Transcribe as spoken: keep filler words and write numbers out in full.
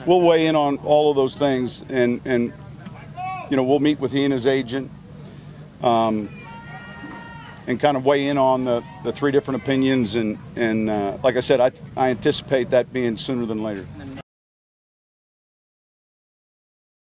we'll weigh in on all of those things, and and you know, we'll meet with he and his agent, um, and kind of weigh in on the the three different opinions, and and uh, like I said, I I anticipate that being sooner than later.